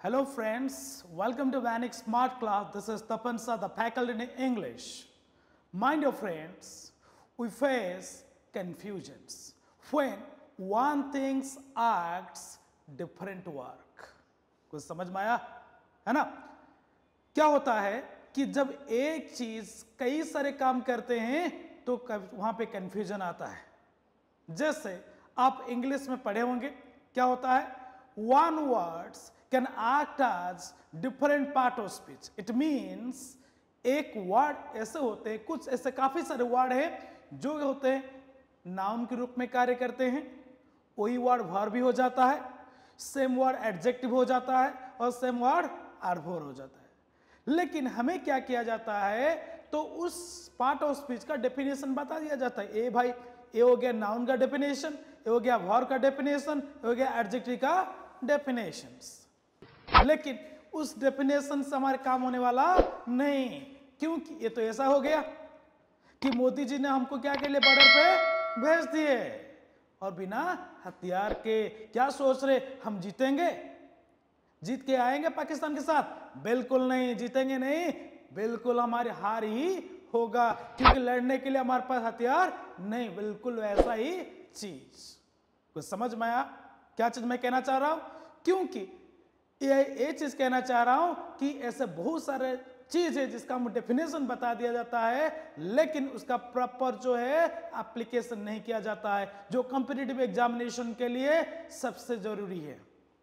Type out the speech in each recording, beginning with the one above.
Hello friends, welcome to Vanik Smart Class. This is Tapansa, the faculty in English. Mind your friends, we face confusions when one thing acts different work. कुछ समझ में आया है ना? क्या होता है कि जब एक चीज कई सारे काम करते हैं तो वहां पे कंफ्यूजन आता है. जैसे आप इंग्लिश में पढ़े होंगे, क्या होता है? One words can act as different part of speech. It means एक वर्ड ऐसे होते हैं, कुछ ऐसे काफी सारे वर्ड हैं जो होते हैं नाउन के रूप में कार्य करते हैं. वही वर्ड वर्ब भी हो जाता है, सेम वर्ड एडजेक्टिव हो जाता है और सेम वर्ड एडवर्ब हो जाता है. लेकिन हमें क्या किया जाता है, तो उस पार्ट ऑफ स्पीच का डेफिनेशन बता दिया जाता है. ए भाई, ये हो गया नाउन का डेफिनेशन, ये हो गया वर्ब का डेफिनेशन, ये हो गया एडजेक्टिव का डेफिनेशंस. लेकिन उस डेफिनेशन से हमारे काम होने वाला नहीं, क्योंकि ये तो ऐसा हो गया कि मोदी जी ने हमको क्या के लिए बॉर्डर पे भेज दिए और बिना हथियार के क्या सोच रहे, हम जीतेंगे, जीत के आएंगे पाकिस्तान के साथ? बिल्कुल नहीं, जीतेंगे नहीं, बिल्कुल हमारी हार ही होगा, क्योंकि लड़ने के लिए हमारे पास हथियार नहीं. बिल्कुल वैसा ही चीज. कुछ समझ में आया क्या चीज मैं कहना चाह रहा हूं? क्योंकि ये चीज कहना चाह रहा हूं कि ऐसे बहुत सारे चीज है जिसका हम डेफिनेशन बता दिया जाता है, लेकिन उसका प्रॉपर जो है एप्लीकेशन नहीं किया जाता है, जो कॉम्पिटिटिव एग्जामिनेशन के लिए सबसे जरूरी है.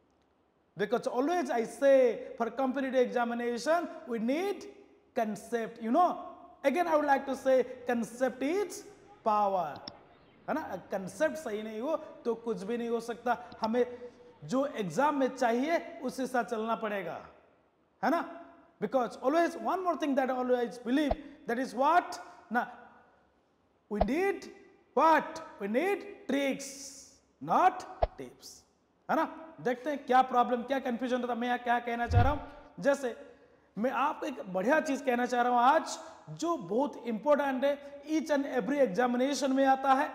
Because always I say for competitive examination we need concept. You know, again I would like to say concept is power, है ना? कंसेप्ट सही नहीं हो तो कुछ भी नहीं हो सकता. हमें जो एग्जाम में चाहिए उसी साथ चलना पड़ेगा, है ना? Because always one more thing that always believe, that is what ना, we need what, we need tricks not tips, है ना? देखते हैं क्या प्रॉब्लम, क्या कंफ्यूजन होता है. मैं क्या कहना चाह रहा हूं, जैसे मैं आपको एक बढ़िया चीज कहना चाह रहा हूं आज, जो बहुत इंपॉर्टेंट है, ईच एंड एवरी एग्जामिनेशन में आता है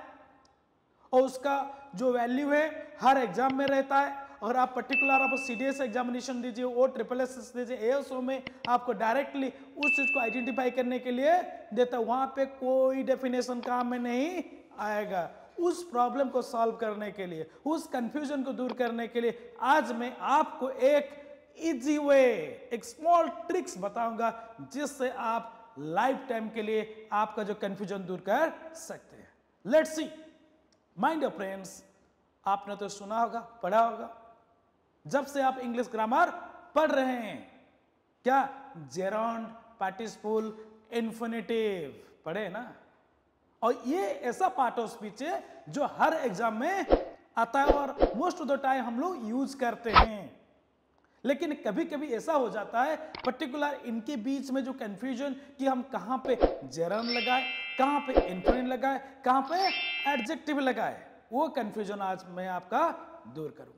और उसका जो वैल्यू है हर एग्जाम में रहता है. और आप पर्टिकुलर आप सीडीएस एग्जामिनेशन दीजिए, ओ ट्रिपल एस दीजिए, एएसओ में आपको डायरेक्टली उस चीज को आइडेंटिफाई करने के लिए देता है. वहां पे कोई डेफिनेशन काम में नहीं आएगा. उस प्रॉब्लम को सॉल्व करने के लिए, उस कंफ्यूजन को दूर करने के लिए आज मैं आपको एक इजी वे, एक स्मॉल ट्रिक्स बताऊंगा जिससे आप लाइफ टाइम के लिए आपका जो कंफ्यूजन दूर कर सकते हैं. Let's see. Mind your friends, आपने तो सुना होगा, पढ़ा होगा, जब से आप इंग्लिश ग्रामर पढ़ रहे हैं, क्या जेरोंड, पार्टिसिपल, इन्फिनेटिव पढ़े ना? और ये ऐसा पार्ट ऑफ स्पीच है जो हर एग्जाम में आता है और मोस्ट ऑफ द टाइम हम लोग यूज करते हैं. लेकिन कभी कभी ऐसा हो जाता है पर्टिकुलर इनके बीच में जो कंफ्यूजन कि हम कहां पे जेरोन लगाए, कहां पे इन्फिनेटिव लगाए, कहां पे एडजेक्टिव लगाए, वो कंफ्यूजन आज मैं आपका दूर करूंगा.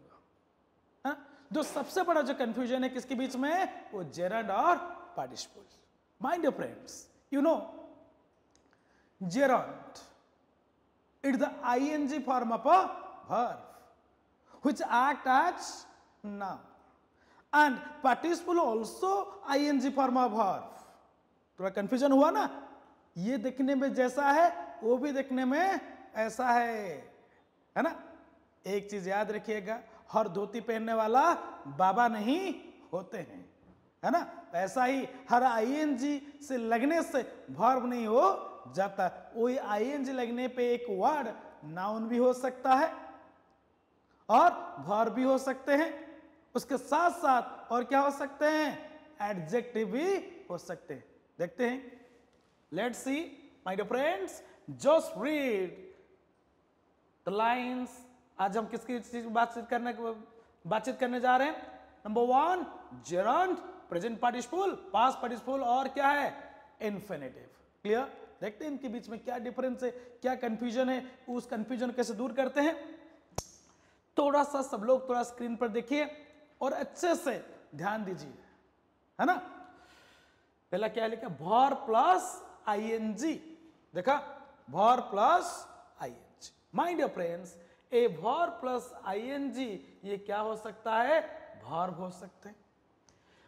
जो सबसे बड़ा जो कंफ्यूजन है किसके बीच में, वो जेरोंड और participle. Mind your friends, you know gerund, it's the ING form of a verb which act as noun, and participle also ing form of verb. थोड़ा कंफ्यूजन हुआ ना? ये देखने में जैसा है वो भी देखने में ऐसा है ना? एक चीज याद रखिएगा, हर धोती पहनने वाला बाबा नहीं होते हैं, है ना? ऐसा ही हर आईएनजी से लगने से वर्ब नहीं हो जाता. वही आईएनजी लगने पे एक वर्ड नाउन भी हो सकता है और वर्ब भी हो सकते हैं, उसके साथ साथ और क्या हो सकते हैं, एडजेक्टिव भी हो सकते हैं. देखते हैं. Let's see my dear friends, just read the lines. आज हम किसकी चीज बातचीत करने जा रहे हैं? Number 1 gerund, present participle, past participle और क्या है, इन्फिनेटिव. क्लियर? देखते हैं इनके बीच में क्या डिफरेंस है, क्या कंफ्यूजन है, उस कंफ्यूजन कैसे दूर करते हैं. थोड़ा सा सब लोग थोड़ा स्क्रीन पर देखिए और अच्छे से ध्यान दीजिए, है ना? पहला क्या लिखा, वर्ब प्लस आईएनजी. देखा, verb plus ING. Mind your friends, a verb plus ING ये क्या हो सकता है, वर्ब हो सकते हैं.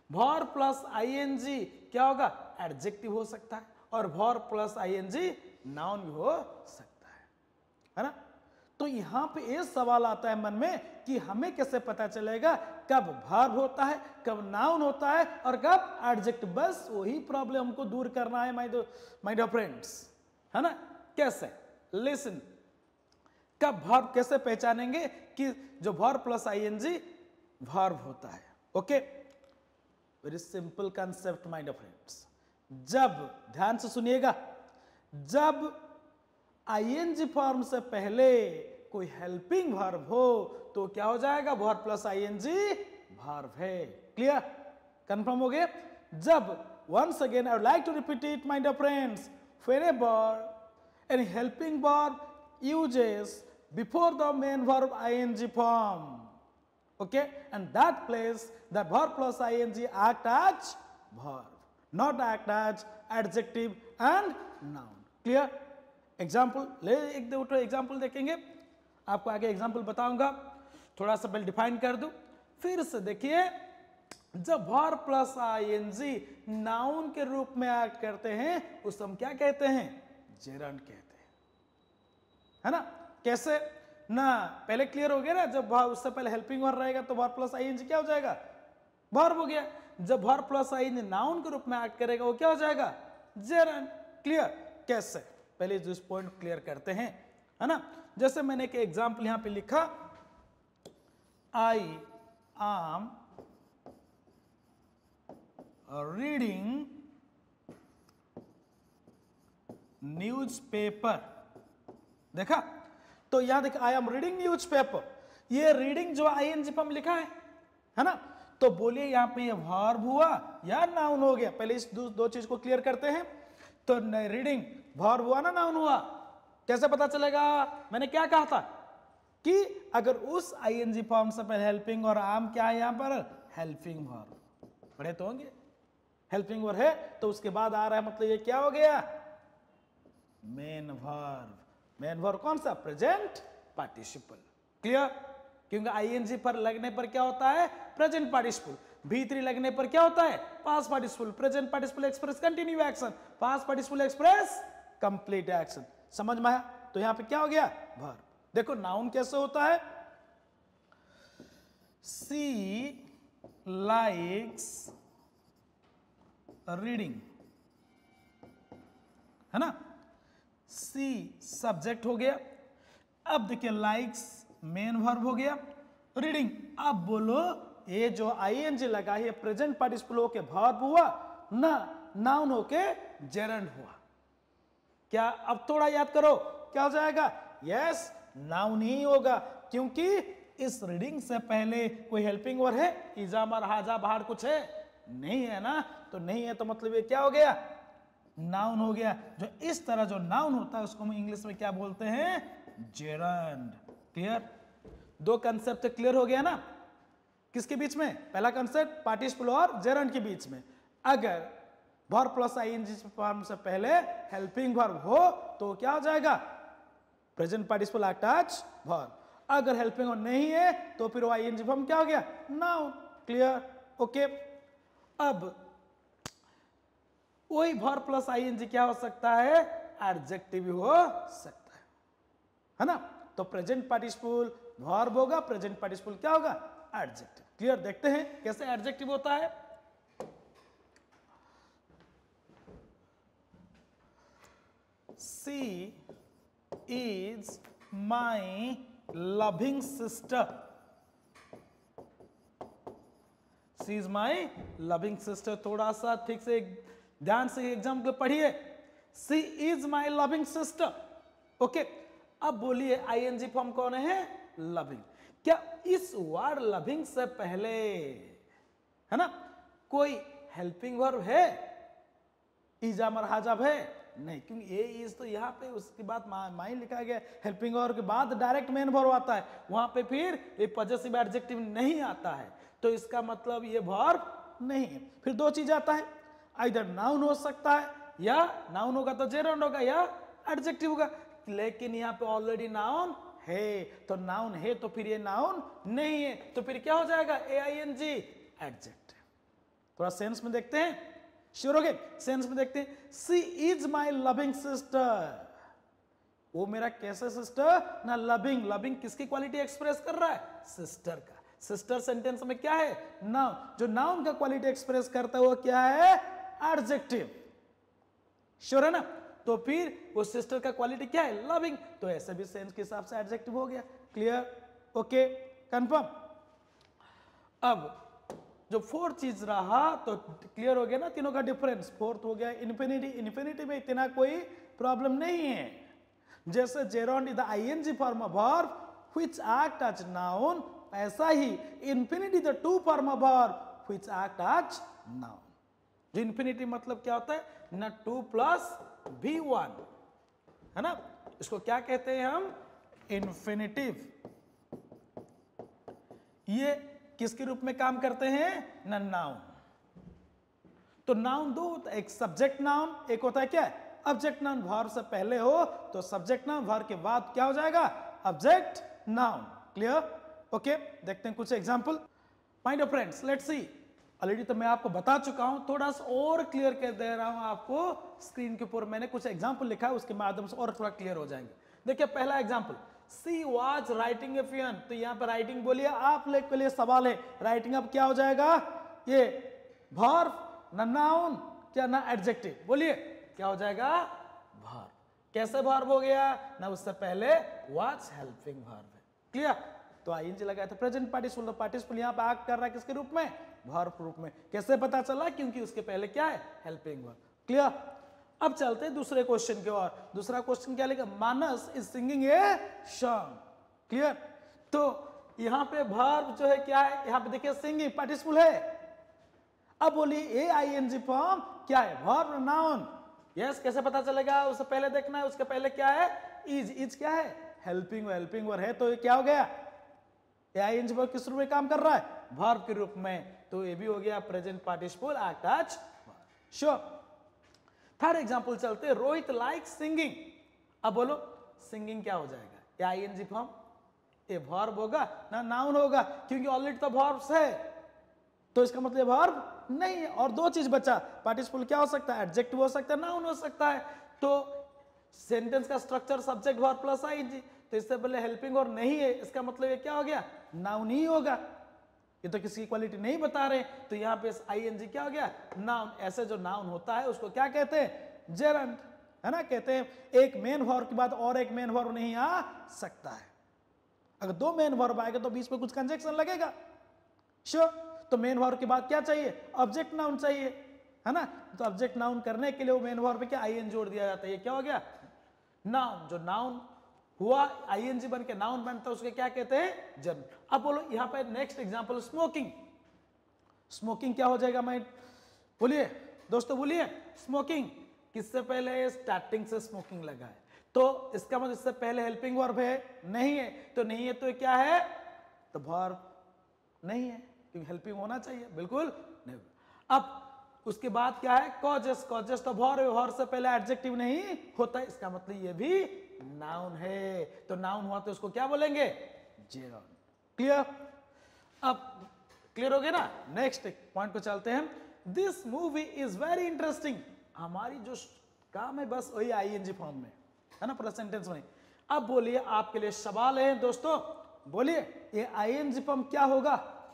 भॉर प्लस आईएनजी क्या होगा, एडजेक्टिव हो सकता है, और भॉर प्लस आईएनजी नाउन भी हो सकता है ना। तो यहां पे ये सवाल आता है मन में कि हमें कैसे पता चलेगा कब वर्ब होता है, कब नाउन होता है और कब एडजेक्टिव। बस वही प्रॉब्लम हमको दूर करना है माय डियर फ्रेंड्स, है ना। कैसे, लिसन, कब वर्ब कैसे पहचानेंगे कि जो वर्ब प्लस आईएनजी वर्ब होता है। Okay, very simple concept my dear friends. जब, ध्यान से सुनिएगा, जब आईएनजी फॉर्म से पहले कोई हेल्पिंग वर्ब हो तो क्या हो जाएगा, वर्ब प्लस आईएनजी वर्ब है। क्लियर, कंफर्म हो गया। जब, once again I would like to repeat it my dear friends, whenever any helping verb uses before the main verb ing form, okay, and that place the verb plus ing act as verb, not act as adjective and noun. Clear? Example ले, एक दो example देखेंगे, आपको आगे example बताऊंगा, थोड़ा सा well define कर दूं। फिर से देखिए, जब वर्ब प्लस आईएनजी नाउन के रूप में एक्ट करते हैं उस हम क्या कहते हैं, जेरंड कहते हैं, है ना। कैसे ना, पहले क्लियर हो गया ना, जब उससे पहले हेल्पिंग वर्ब रहेगा तो वर्ब प्लस आईएनजी क्या हो जाएगा, वर्ब हो गया। जब वर्ब प्लस आईएनजी नाउन के रूप में एक्ट करेगा वो क्या हो जाएगा, जेरंड। क्लियर, कैसे, पहले इस पॉइंट क्लियर करते हैं, है ना। जैसे मैंने एक एग्जांपल यहां पे लिखा, आई एम रीडिंग न्यूज़पेपर। देखा, तो यहां देखा, आई एम रीडिंग न्यूज़पेपर, ये रीडिंग जो आईएनजी फॉर्म लिखा है ना। तो बोलिए यहां पे ये वर्ब हुआ या नाउन हो गया, पहले इस दो चीज को क्लियर करते हैं। तो रीडिंग वर्ब हुआ ना नाउन हुआ, कैसे पता चलेगा, मैंने क्या कहा था कि अगर उस आईएनजी फॉर्म से पहले हेल्पिंग और आम क्या है, यहां पर हेल्पिंग वर्ब, पढ़े तो होंगे, हेल्पिंग वर्ब है तो उसके बाद आ रहा है, मतलब ये क्या हो गया, मेन वर्ब। मेन वर्ब कौन सा, प्रेजेंट पार्टिसिपल। क्लियर, क्योंकि आईएनजी पर लगने पर क्या होता है, प्रेजेंट पार्टिसिपल, V3 लगने पर क्या होता है, past participle, present participle express continue action, past participle express complete action. समझ में आया, तो यहां पे क्या हो गया, वर्ब। देखो नाउन कैसे होता है, सी लाइक्स रीडिंग, है ना, सी सब्जेक्ट हो गया। अब देखिए लाइक्स मेन वर्ब हो गया, रीडिंग, अब बोलो ये जो आईएनजी लगा है प्रेजेंट पार्टिसिपल होके वर्ब हुआ ना, नाउन होके जेरंड हुआ। क्या, अब थोड़ा याद करो, क्या हो जाएगा, यस नाउन ही होगा, क्योंकि इस रीडिंग से पहले कोई हेल्पिंग वर्ब है, इजा मर हाजा बाहर कुछ है नहीं है ना, तो नहीं है तो मतलब ये क्या हो गया, नाउन हो गया। जो इस तरह जो नाउन होता है उसको हम इंग्लिश में क्या बोलते हैं, जेरंड। क्लियर, दो कंसेप्ट क्लियर हो गया ना, किसके बीच में, पहला कंसेप्ट पार्टिसिपल और जेरंड के बीच में। अगर वर्ब प्लस आईएनजी फॉर्म से पहले हेल्पिंग वर्ब हो तो क्या हो जाएगा, present participle act as verb. अगर हेल्पिंग वर्ब नहीं है तो फिर आईएनजी फॉर्म क्या हो गया, नाउन। Clear, okay. अब वही वर्ब प्लस आईएनजी क्या हो सकता है, एडजेक्टिव भी हो सकता है ना। तो प्रेजेंट पार्टिसिपल वर्ब होगा, प्रेजेंट पार्टिसिपल क्या होगा, एडजेक्टिव। क्लियर, देखते हैं कैसे एडजेक्टिव होता है। She is my loving sister. She is my loving sister। थोड़ा सा ठीक से ध्यान से एग्जाम्पल पढ़िए, She is my loving sister। Okay, अब बोलिए आईएनजी फॉर्म कौन है, लविंग। क्या इस वर्ड लविंग से पहले, है ना, कोई हेल्पिंग वर्ब है, इजा मर हाजब है, नहीं, क्योंकि ये इज तो यहाँ पे उसके बाद माई लिखा गया, हेल्पिंग वर्ब के बाद डायरेक्ट मेन वर्ब आता है, वहां पे फिर ये पॉजेसिव एडजेक्टिव नहीं आता है, तो इसका मतलब ये वर्ब नहीं है। फिर दो चीज आता है, इधर नाउन हो सकता है, या नाउन होगा तो जेरंड होगा, या एडजेक्टिव होगा, लेकिन यहाँ पे ऑलरेडी नाउन है, तो नाउन है तो फिर ये नाउन नहीं है, तो फिर क्या हो जाएगा, AING एडजेक्टिव। थोड़ा सेंस में देखते हैं, श्योर हो गए? सेंस में देखते हैं, she is my loving sister, वो मेरा कैसे सिस्टर ना, लविंग, लविंग किसकी क्वालिटी एक्सप्रेस कर रहा है? सिस्टर का। सिस्टर सेंटेंस में क्या है? नाउन। जो नाउन का क्वालिटी एक्सप्रेस करता है वो क्या है? एडजेक्टिव। श्योर है ना? तो फिर वो सिस्टर का क्वालिटी क्या है? लविंग। तो ऐसे भी सेंस के हिसाब से एडजेक्टिव हो गया। क्लियर? Okay, confirm. अब जो फोर्थ चीज रहा तो क्लियर हो गया ना तीनों का डिफरेंस। फोर्थ हो गया इन्फिनिटी। इन्फिनिटी में इतना कोई प्रॉब्लम नहीं है। जैसे gerund is the ING form of verb which act as noun, ऐसा ही infinity the to form of verb which act as noun. जो इन्फिनिटी मतलब क्या होता है ना, 2 प्लस V1 है ना, इसको क्या कहते हैं हम? इन्फिनिटिव। ये किसके रूप में काम करते हैं ना? नाउन। तो नाउन दो होता है, एक सब्जेक्ट नाउन, एक होता है क्या? Object noun. वर्ब से पहले हो तो सब्जेक्ट नाउन, वर्ब के बाद क्या हो जाएगा? Object noun. क्लियर? ओके, देखते हैं कुछ example. My dear friends, let's see. Already तो मैं आपको बता चुका हूं, थोड़ा सा और क्लियर कर दे रहा हूं आपको। स्क्रीन के ऊपर मैंने कुछ एग्जांपल लिखा है, उसके माध्यम से और थोड़ा क्लियर हो जाएंगे। देखिए पहला example, she was writing a peon. तो यहाँ पर राइटिंग बोलिए, आप लोग के लिए सवाल है, राइटिंग अब क्या हो जाएगा? ये वर्ब ना नाउन, क्या ना एडजेक्टिव? बोलिए क्या हो जाएगा? वर्ब। कैसे वर्ब हो गया ना? उससे पहले वाज हेल्पिंग वर्ब है। क्लियर? तो आईएनजी लगाया था प्रेजेंट पार्टिसिपल, पार्टिसिपल यहाँ पे एक्ट कर रहा है किसके रूप में? वर्ब रूप में। कैसे पता चला? क्योंकि उसके पहले क्या है? Helping verb. क्लियर? अब चलते हैं दूसरे क्वेश्चन की ओर। दूसरा क्वेश्चन क्या लिखा? Manas is singing a song. Clear? तो यहां पे वर्ब जो है क्या है? यहां पे देखिए सिंगिंग पार्टिसिपल है। अब बोलिए ए आईएनजी फॉर्म क्या है? Verb noun. यस, कैसे पता चलेगा? उससे पहले देखना है, उसके पहले क्या है? इज। इज क्या है? हेल्पिंग। हेल्पिंग वर्ब है, तो ये क्या हो गया? ए आईएनजी वर्ब किस रूप में काम कर रहा है? वर्ब के रूप में। तो ये भी हो गया present participle act as verb. Sure? Third example चलते हैं, रोहित लाइक सिंगिंग। अब बोलो सिंगिंग क्या हो जाएगा? ये आईएनजी फॉर्म, ये वर्ब होगा ना नाउन होगा? क्योंकि ऑलरेडी तो वर्ब्स है, तो इसका मतलब वर्ब नहीं है। और दो चीज बचा, पार्टिसिपल क्या हो सकता है? एडजेक्टिव हो सकता है, नाउन हो सकता है। तो सेंटेंस का structure subject verb plus ING, तो इससे पहले हेल्पिंग और नहीं है, इसका मतलब ये क्या हो गया? नाउन ही होगा। ये तो किसी की क्वालिटी नहीं बता रहे, तो यहाँ पे आईएनजी क्या हो गया? नाउन। ऐसे जो नाउन होता है उसको क्या कहते हैं? जेरंड, है ना? कहते हैं एक मेन वर्ब के बाद और एक मेन वर्ब नहीं आ सकता है। अगर दो मेन वर्ब आएगा तो बीच में कुछ कंजक्शन लगेगा। श्योर? तो मेन वर्ब के बाद क्या चाहिए? ऑब्जेक्ट नाउन चाहिए, है ना? तो ऑब्जेक्ट नाउन करने के लिए वो मेन वर्ब पे क्या आईएन जोड़ दिया जाता है। ये क्या हो गया? नाउन। जो नाउन हुआ आईएनजी बन के नाउन बनता है उसके क्या कहते हैं? जर्म। अब बोलो यहां पे नेक्स्ट एग्जांपल, स्मोकिंग। स्मोकिंग क्या हो जाएगा? मैं बोलिए दोस्तों, बोलिए स्मोकिंग किससे पहले? स्टार्टिंग से स्मोकिंग लगा है, तो इसका मतलब इससे पहले हेल्पिंग वर्ब है? नहीं है। तो नहीं है तो क्या है? तो वर्ब नहीं है, क्योंकि हेल्पिंग होना चाहिए। बिल्कुल नहीं। अब उसके बाद क्या है? कॉजेस। कॉजेस तो वर्ब से पहले एडजेक्टिव नहीं होता, इसका मतलब ये भी नाउन है। तो नाउन हुआ तो उसको क्या बोलेंगे? जेरॉन। क्लियर? अब क्लियर हो गया ना? नेक्स्ट पॉइंट पे चलते हैं। This movie is very interesting. हमारी जो काम है बस वही आईएनजी फॉर्म में, है ना? पूरा सेंटेंस में। अब बोलिए, आपके लिए सवाल है दोस्तों, बोलिए ये आईएनजी फॉर्म क्या होगा?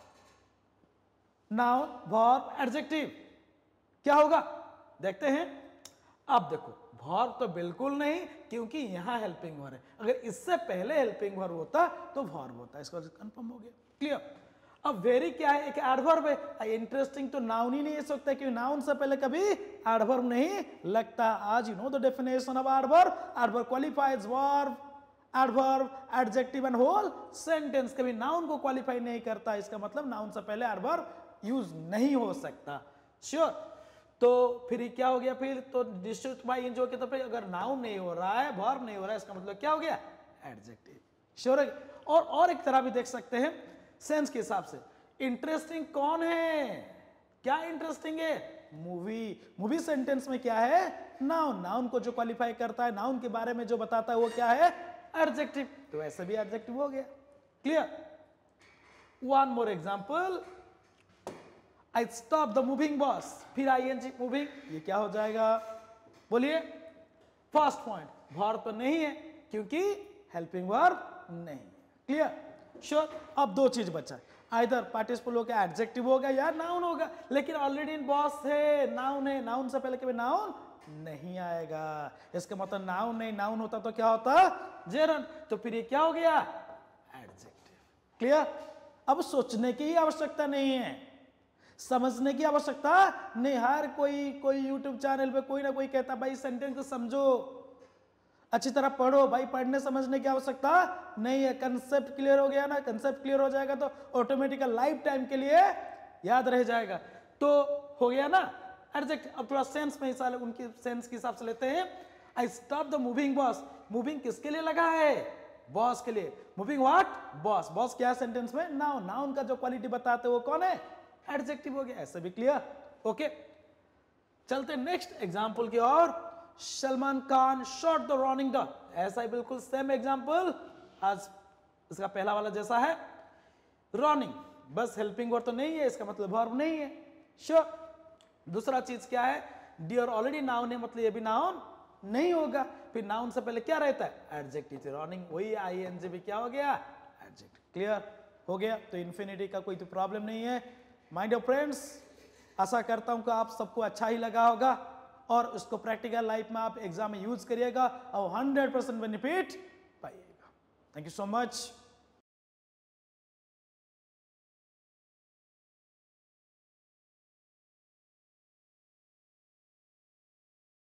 नाउन, वर्ब, एडजेक्टिव क्या होगा? देखते हैं। अब देखो वर्ब तो बिल्कुल नहीं, क्योंकि यहां हेल्पिंग वर्ब है। अगर इससे पहले हेल्पिंग वर्ब होता तो वर्ब होता। इसका कंफर्म हो गया। क्लियर? अब वेरी क्या है? एक एडवर्ब है। इंटरेस्टिंग तो नाउन ही नहीं हो सकता, क्योंकि नाउन से पहले कभी एडवर्ब नहीं लगता। आज you know the definition of adverb. Adverb qualifies verb, adverb, adjective and whole sentence. कभी नाउन को क्वालिफाई नहीं करता, इसका मतलब नाउन से पहले एडवर्ब यूज नहीं हो सकता। श्योर? तो फिर क्या हो गया? फिर तो डिस्ट्रीब्यूट बाय इन जो के, तो फिर अगर नाउन नहीं हो रहा है, वर्ब नहीं हो रहा है, इसका मतलब क्या हो गया? एडजेक्टिव। श्योर? और एक तरह भी देख सकते हैं सेंस के हिसाब से। इंटरेस्टिंग कौन है? क्या इंटरेस्टिंग है? मूवी। मूवी सेंटेंस में क्या है? नाउन। नाउन को जो क्वालिफाई करता है, नाउन के बारे में जो बताता है, वो क्या है? एडजेक्टिव। तो ऐसे भी एडजेक्टिव हो गया। Clear? One more example. I stop the moving bus, फिर आईएनजी मूविंग, ये क्या हो जाएगा? बोलिए। फर्स्ट पॉइंट, वर्ब तो नहीं है क्योंकि हेल्पिंग वर्ब नहीं। क्लियर? श्योर। अब दो चीज बचा, आइदर पार्टिसिपल होगा, एडजेक्टिव होगा या नाउन होगा, लेकिन ऑलरेडी इन बॉस है, नाउन है, नाउन से पहले कभी नाउन नहीं आएगा। इसका मतलब नाउन नहीं, नाउन होता तो क्या होता? जेरन। तो फिर ये क्या हो गया? एडजेक्टिव। क्लियर? अब सोचने की ही आवश्यकता नहीं है, समझने की आवश्यकता नहीं। हर कोई यूट्यूब चैनल पे कोई ना कोई कहता भाई सेंटेंस को समझो, अच्छी तरह पढ़ो। भाई पढ़ने समझने की आवश्यकता नहीं है, कंसेप्ट क्लियर हो गया ना। कंसेप्ट क्लियर हो जाएगा तो ऑटोमेटिकली लाइफ टाइम के लिए याद रह जाएगा। तो हो गया ना एडजेक्टिव। अब थोड़ा सेंस में हिसाब, उनकी सेंस के हिसाब से लेते हैं। I stop the moving bus, moving किसके लिए लगा है? बॉस के लिए। Moving what? बॉस। बॉस क्या सेंटेंस में? नाउन। नाउन का जो क्वालिटी बताते वो कौन है? एडजेक्टिव हो गया। ऐसे भी क्लियर? ओके, चलते नेक्स्ट एग्जांपल की ओर। Salman Khan shot the running dog, ऐसा ही बिल्कुल सेम एग्जांपल आज इसका पहला वाला जैसा है। रनिंग बस हेल्पिंग वर्ब तो नहीं है, इसका मतलब वर्ब नहीं है। श्योर। दूसरा चीज क्या है? डियर ऑलरेडी नाउन है, मतलब ये भी नाउन नहीं होगा। फिर नाउन से पहले क्या रहता है? एडजेक्टिव। रनिंग वही आईएनजी भी क्या हो गया? एडजेक्टिव। क्लियर हो गया? तो इन्फिनिटी का कोई तो प्रॉब्लम नहीं है। माय डियर फ्रेंड्स, आशा करता हूं कि आप सबको अच्छा ही लगा होगा और उसको प्रैक्टिकल लाइफ में आप एग्जाम में यूज करिएगा और 100% बेनिफिट पाइएगा। Thank you so much.